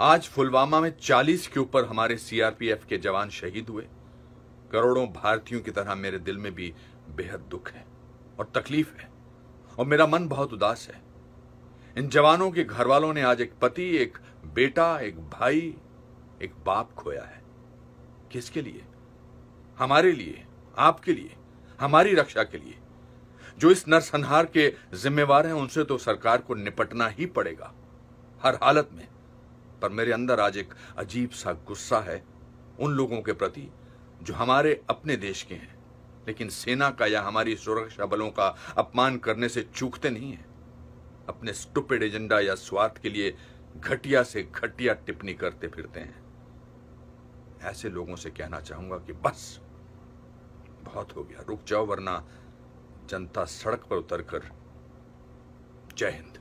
आज पुलवामा में 40 के ऊपर हमारे सीआरपीएफ के जवान शहीद हुए। करोड़ों भारतीयों की तरह मेरे दिल में भी बेहद दुख है और तकलीफ है और मेरा मन बहुत उदास है। इन जवानों के घर वालों ने आज एक पति, एक बेटा, एक भाई, एक बाप खोया है। किसके लिए? हमारे लिए, आपके लिए, हमारी रक्षा के लिए। जो इस नरसंहार के जिम्मेवार हैं उनसे तो सरकार को निपटना ही पड़ेगा हर हालत में। पर मेरे अंदर आज एक अजीब सा गुस्सा है उन लोगों के प्रति जो हमारे अपने देश के हैं लेकिन सेना का या हमारी सुरक्षा बलों का अपमान करने से चूकते नहीं हैं। अपने स्टूपिड एजेंडा या स्वार्थ के लिए घटिया से घटिया टिप्पणी करते फिरते हैं। ऐसे लोगों से कहना चाहूंगा कि बस बहुत हो गया, रुक जाओ वरना जनता सड़क पर उतरकर। जय हिंद।